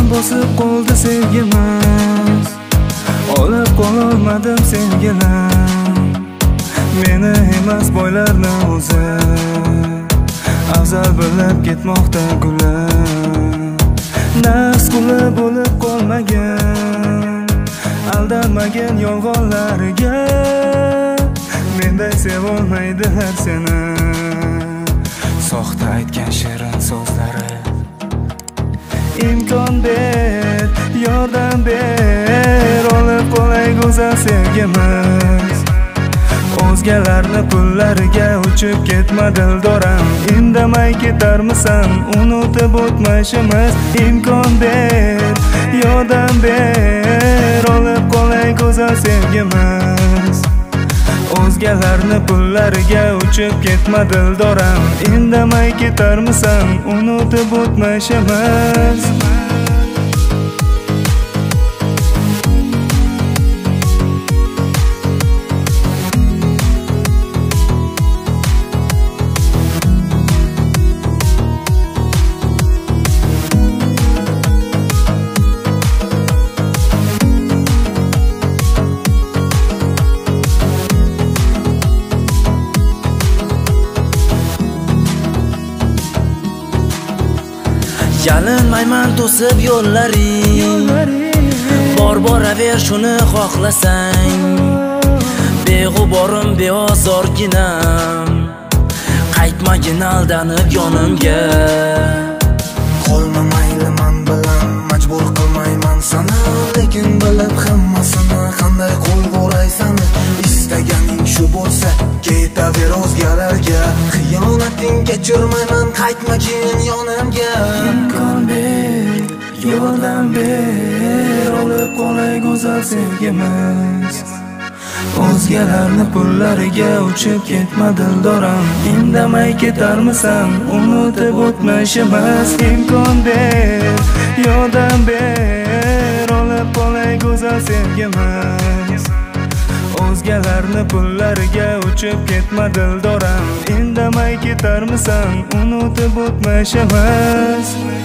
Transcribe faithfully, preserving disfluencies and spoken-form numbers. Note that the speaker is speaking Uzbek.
bosib qoldi sevgimiz, olib qololmadim sevgilim. Meni emas boylarni o'zi afzal bilib ketmoqda gulim. Nafs quli bo'lib qolmagan, aldanmagan yolg'onlarga menday sevolmaydilar seni. Soxta aytgan shirin so'zlari. Imkon ber, yordam ber, olib qolay go'zal sevgimiz. O'zgalarni pullariga uchib ketma dildoram, indamay ketarmisan unutib o'tmishimiz. Imkon ber, yordam ber, olib qolay go'zal sevgimiz. O'zgalarni pullariga uchib ketma dildoram, indamay ketarmisan unutib o'tmishimiz. Yalinmayman to'sib yo'llaring, bor boraver shuni xohlasang. Beg'uborim beozorginam, qaytmagin aldanib yonimga. Qolma mayli man bilan, majbur qilmayman sana, lekin bilib hammasini qanday qo'yvoraysan. Istaganing shu bo'lsa ketaver o'zgalarga, xiyonating kechirmayman, qaytmagin yonimga. Imkon ber, yordam ber, olib qolay go'zal sevgimiz. O'zgalarni pullariga uchib ketma dildoram, indamay ketarmisan unutib o'tmishimiz. Imkon ber, yordam ber, olib qolay go'zal sevgimiz. O'zgalarni pullariga uchib ketma dildoram, indamay ketarmisan unutib o'tmishimiz.